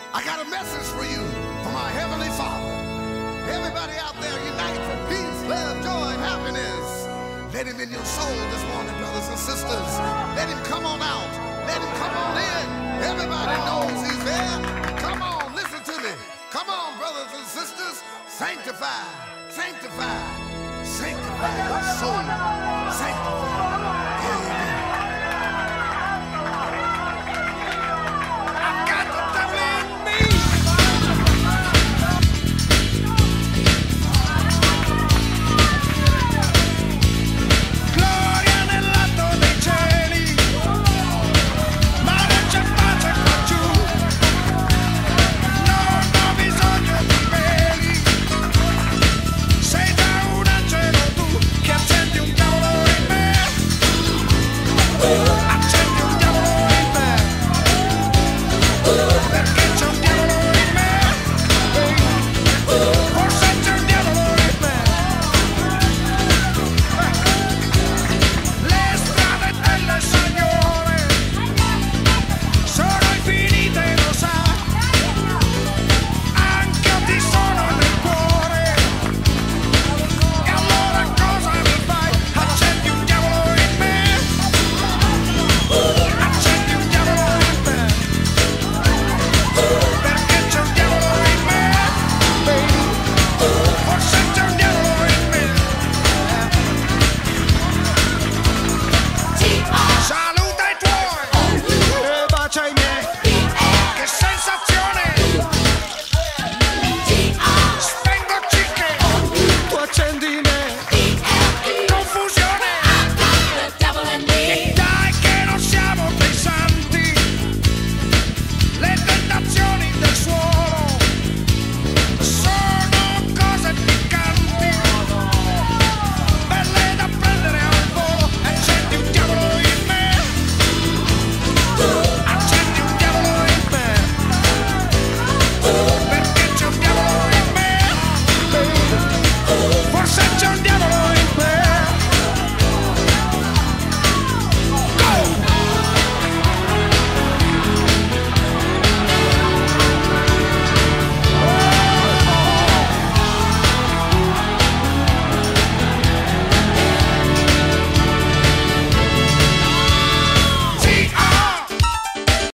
I got a message for you from our Heavenly Father. Everybody out there, unite for peace, love, joy, and happiness. Let him in your soul this morning, brothers and sisters. Let him come on out. Let him come on in. Everybody knows he's there. Come on, listen to me. Come on, brothers and sisters. Sanctify, sanctify, sanctify your soul. Sanctify.